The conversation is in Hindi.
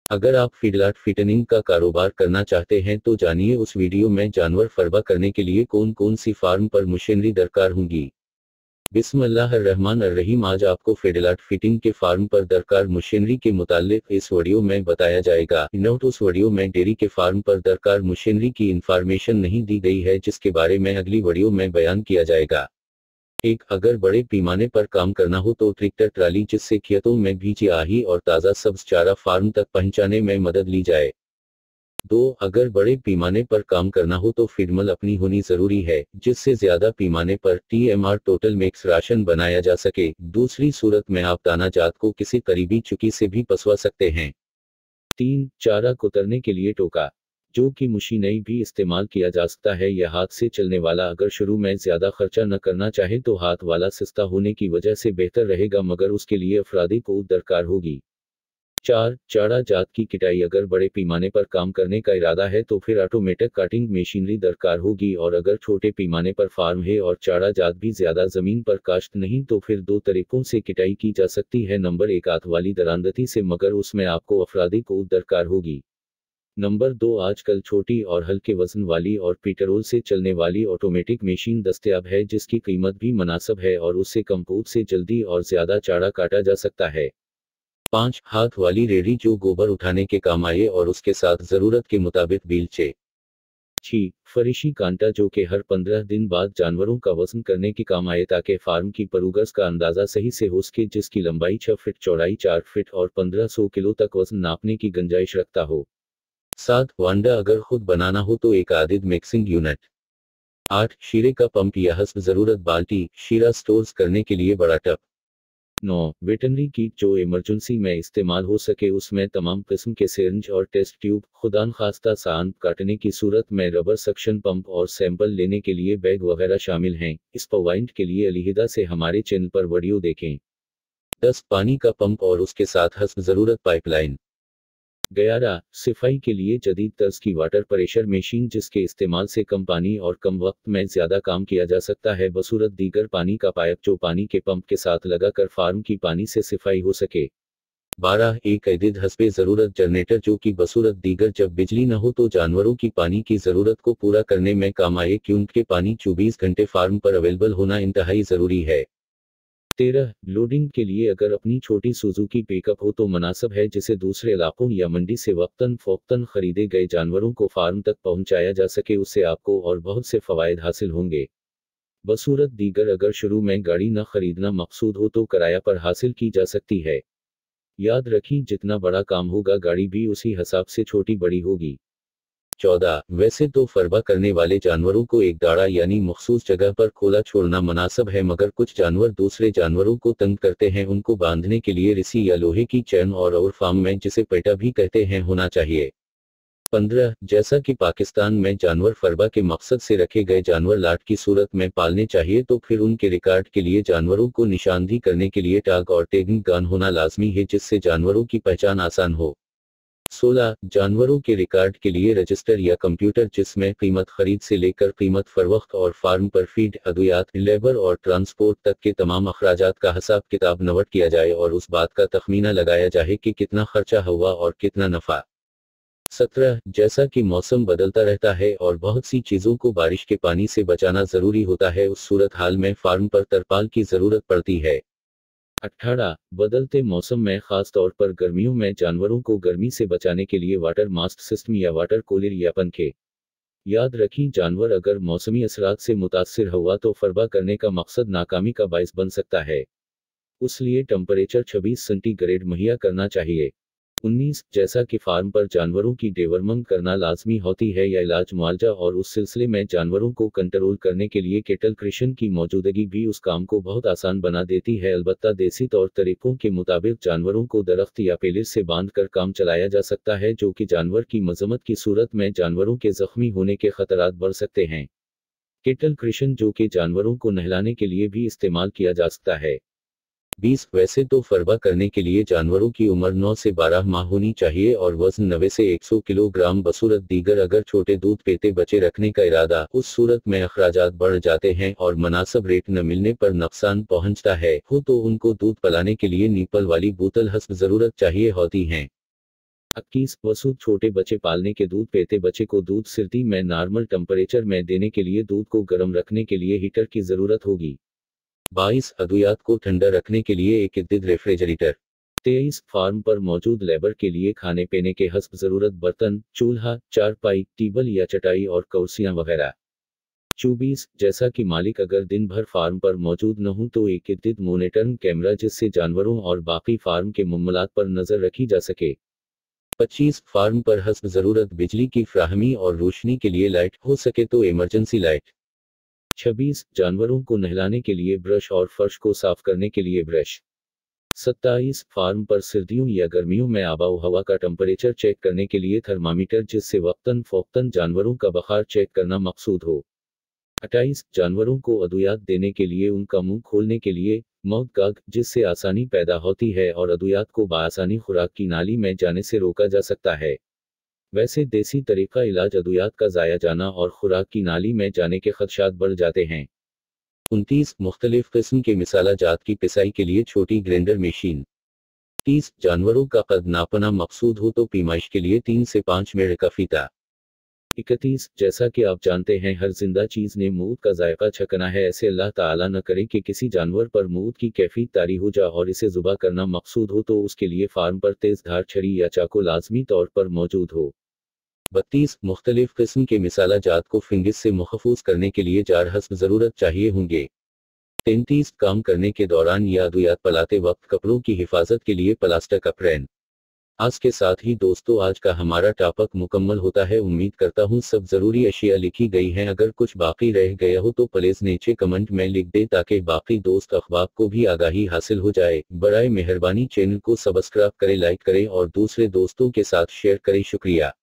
अगर आप फीडलॉट फिटनिंग का कारोबार करना चाहते हैं तो जानिए उस वीडियो में जानवर फरवा करने के लिए कौन कौन सी फार्म पर मशीनरी दरकार होंगी। बिस्मिल्लाहिर्रहमानिर्रहीम। आज आपको फीडलॉट फिटिंग के फार्म पर दरकार मशीनरी के मुतालिक इस वीडियो में बताया जाएगा। नोट, उस वीडियो में डेयरी के फार्म पर दरकार मशीनरी की इंफॉर्मेशन नहीं दी गई है जिसके बारे में अगली वीडियो में बयान किया जाएगा। 1. अगर बड़े पैमाने पर काम करना हो तो ट्रैक्टर ट्राली जिससे खेतों में भीजी आही और ताज़ा सब्ज चारा फार्म तक पहुंचाने में मदद ली जाए। 2. अगर बड़े पैमाने पर काम करना हो तो फीडमिल अपनी होनी जरूरी है जिससे ज्यादा पैमाने पर TMR टोटल मिक्स राशन बनाया जा सके। दूसरी सूरत में आप दाना जात को किसी करीबी चुकी से भी पसवा सकते हैं। 3. चारा कुतरने के लिए टोका, जो कि मशीनरी भी इस्तेमाल किया जा सकता है या हाथ से चलने वाला। अगर शुरू में ज्यादा खर्चा न करना चाहे तो हाथ वाला सस्ता होने की वजह से बेहतर रहेगा, मगर उसके लिए अफरादी को दरकार होगी। 4. चारा जात की किटाई, अगर बड़े पैमाने पर काम करने का इरादा है तो फिर ऑटोमेटिक काटिंग मशीनरी दरकार होगी, और अगर छोटे पैमाने पर फार्म है और चारा जात भी ज्यादा जमीन पर काश्त नहीं तो फिर 2 तरीकों से किटाई की जा सकती है। नंबर 1 हाथ वाली दरांदती से, मगर उसमें आपको अफरादी को दरकार होगी। नंबर 2 आजकल छोटी और हल्के वजन वाली और पेट्रोल से चलने वाली ऑटोमेटिक मशीन दस्तयाब है जिसकी कीमत भी मुनासिब है और उससे कम पूत से जल्दी और ज्यादा चारा काटा जा सकता है। 5. हाथ वाली रेडी, जो गोबर उठाने के काम आए और उसके साथ जरूरत के मुताबिक बीलचे। 6. फरिशी कांटा, जो कि हर 15 दिन बाद जानवरों का वजन करने के काम आए ताकि फार्म की प्रोग्रेस का अंदाजा सही से हो सके, जिसकी लंबाई 6 फीट, चौड़ाई 4 फीट और 1500 किलो तक वजन नापने की गुंजाइश रखता हो। 7. वांडा, अगर खुद बनाना हो तो एक आदिद मिक्सिंग यूनिट। 8. शीरे का पंप या हस्ब जरूरत बाल्टी, शीरा स्टोर्स करने के लिए बड़ा टब। 9. वेटनरी किट, जो इमरजेंसी में इस्तेमाल हो सके, उसमें तमाम किस्म के सिरिंज और टेस्ट ट्यूब, खुदा खास्ता सांप काटने की सूरत में रबर सक्शन पंप और सैंपल लेने के लिए बैग वगैरह शामिल हैं। इस पॉइंट के लिए अलहिदा से हमारे चैनल पर वीडियो देखें। 10. पानी का पंप और उसके साथ हस्ब जरूरत पाइपलाइन। 11. सफाई के लिए जदीद तर्ज की वाटर प्रेशर मशीन, जिसके इस्तेमाल से कम पानी और कम वक्त में ज्यादा काम किया जा सकता है बसूरत दीगर पानी का पाइप, जो पानी के पंप के साथ लगाकर फार्म की पानी से सफाई हो सके। 12. एक अदीद हस्बे जरूरत जनरेटर, जो कि बसूरत दीगर जब बिजली न हो तो जानवरों की पानी की जरूरत को पूरा करने में काम आए, क्योंकि पानी 24 घंटे फार्म पर अवेलेबल होना इंतहाई जरूरी है। 13. लोडिंग के लिए, अगर अपनी छोटी सुजुकी पिकअप हो तो मुनासिब है जिसे दूसरे इलाकों या मंडी से वक्तन फ़ौक्तन खरीदे गए जानवरों को फार्म तक पहुंचाया जा सके, उससे आपको और बहुत से फ़वाइद हासिल होंगे। बसूरत दीगर, अगर शुरू में गाड़ी न खरीदना मकसूद हो तो किराया पर हासिल की जा सकती है। याद रखिए, जितना बड़ा काम होगा गाड़ी भी उसी हिसाब से छोटी बड़ी होगी। 14. वैसे तो फरवा करने वाले जानवरों को एक दाड़ा यानी मखसूस जगह पर खोला छोड़ना मुनासिब है, मगर कुछ जानवर दूसरे जानवरों को तंग करते हैं, उनको बांधने के लिए रस्सी या लोहे की चैन और फार्म में जिसे पेटा भी कहते हैं होना चाहिए। 15. जैसा कि पाकिस्तान में जानवर फरवा के मकसद से रखे गए जानवर लाट की सूरत में पालने चाहिए, तो फिर उनके रिकॉर्ड के लिए जानवरों को निशानदेही करने के लिए टैग और टैगिंग गन होना लाजमी है जिससे जानवरों की पहचान आसान हो। 16. जानवरों के रिकॉर्ड के लिए रजिस्टर या कंप्यूटर, जिसमें कीमत खरीद से लेकर कीमत फरोख्त और फार्म पर फीड, अद्वियात, लेबर और ट्रांसपोर्ट तक के तमाम अखराजात का हिसाब किताब नोट किया जाए और उस बात का तखमीना लगाया जाए कि कितना खर्चा हुआ और कितना नफा। 17. जैसा कि मौसम बदलता रहता है और बहुत सी चीजों को बारिश के पानी से बचाना जरूरी होता है, उस सूरत हाल में फार्म पर तरपाल की जरूरत पड़ती है। 18. बदलते मौसम में खास तौर पर गर्मियों में जानवरों को गर्मी से बचाने के लिए वाटर मास्क सिस्टम या वाटर कूलर या पंखे। याद रखिए, जानवर अगर मौसमी असरात से मुतासिर हुआ तो फरवा करने का मकसद नाकामी का बायस बन सकता है, इसलिए टेम्परेचर 26 सेंटीग्रेड मुहैया करना चाहिए। 19. जैसा कि फार्म पर जानवरों की डेवलपमेंट करना लाजमी होती है या इलाज मुआवजा, और उस सिलसिले में जानवरों को कंट्रोल करने के लिए केटल क्रिशन की मौजूदगी भी उस काम को बहुत आसान बना देती है। अलबत्ता देसी तौर तरीकों के मुताबिक जानवरों को दरख्त या पेलिर से बांध कर काम चलाया जा सकता है, जो कि जानवर की मजम्मत की सूरत में जानवरों के जख्मी होने के खतरात बढ़ सकते हैं। केटल क्रिशन, जो कि जानवरों को नहलाने के लिए भी इस्तेमाल किया जा सकता है। 20. वैसे तो फरवा करने के लिए जानवरों की उम्र 9 से 12 माह होनी चाहिए और वजन 90 से 100 किलोग्राम बसूरत दीगर, अगर छोटे दूध पेते बच्चे रखने का इरादा, उस सूरत में अखराजात बढ़ जाते हैं और मुनासिब रेट न मिलने पर नुकसान पहुंचता है हो तो उनको दूध पिलाने के लिए नीपल वाली बोतल हस्ब जरूरत चाहिए होती हैं। 21 वसु छोटे बच्चे पालने के दूध पेते बच्चे को दूध सर्दी में नॉर्मल टेम्परेचर में देने के लिए दूध को गर्म रखने के लिए हीटर की जरूरत होगी। 22 अद्वियात को ठंडा रखने के लिए एक विद्युत रेफ्रिजरेटर। 23 फार्म पर मौजूद लेबर के लिए खाने पीने के हस्ब जरूरत बर्तन, चूल्हा, चारपाई, टेबल या चटाई और कुर्सियां वगैरह। 24 जैसा कि मालिक अगर दिन भर फार्म पर मौजूद न हो तो एक विद्युत मॉनिटरिंग कैमरा जिससे जानवरों और बाकी फार्म के मामलात पर नजर रखी जा सके। 25 फार्म पर हस्ब जरूरत बिजली की फ्राहमी और रोशनी के लिए लाइट, हो सके तो इमरजेंसी लाइट। 26 जानवरों को नहलाने के लिए ब्रश और फर्श को साफ करने के लिए ब्रश। 27 फार्म पर सर्दियों या गर्मियों में आबा हवा का टेम्परेचर चेक करने के लिए थर्मामीटर जिससे वक्तन फ़ौक्तन जानवरों का बुखार चेक करना मकसूद हो। 28 जानवरों को अद्वियात देने के लिए उनका मुंह खोलने के लिए माउथ गाग जिससे आसानी पैदा होती है और अद्वियात को बआसानी खुराक की नाली में जाने से रोका जा सकता है। वैसे देसी तरीका इलाज अद्वियात का ज़ाया जाना और खुराक की नाली में जाने के खदशात बढ़ जाते हैं। 29 मुख्तलिफ किस्म के मिसाला जात की पिसाई के लिए छोटी ग्राइंडर मशीन। 30 जानवरों का कद नापना मकसूद हो तो पैमाइश के लिए 3 से 5 मेड़ का फीता। 31 जैसा कि आप जानते हैं हर जिंदा चीज ने मौत का जायका छकना है, ऐसे अल्लाह ताला न करे कि किसी जानवर पर मौत की कैफियत तारी हो जा और इसे जुबा करना मकसूद हो तो उसके लिए फार्म पर तेज धार छड़ी या चाकू लाजमी तौर पर मौजूद हो। 32 मुख्तलिफ किस्म के मिसाला जात को फिंगिस से महफूज करने के लिए जार हस्ब जरूरत चाहिए होंगे। 33 काम करने के दौरान या अद्वियात पलाते वक्त कपड़ों की हिफाजत के लिए प्लास्टिक अप्रेन। आज के साथ ही दोस्तों आज का हमारा टॉपिक मुकम्मल होता है। उम्मीद करता हूँ सब जरूरी अशिया लिखी गई हैं। अगर कुछ बाकी रह गया हो तो प्लीज नीचे कमेंट में लिख दे ताकि बाकी दोस्त अखबार को भी आगाही हासिल हो जाए। बराए मेहरबानी चैनल को सब्सक्राइब करें, लाइक करें और दूसरे दोस्तों के साथ शेयर करें। शुक्रिया।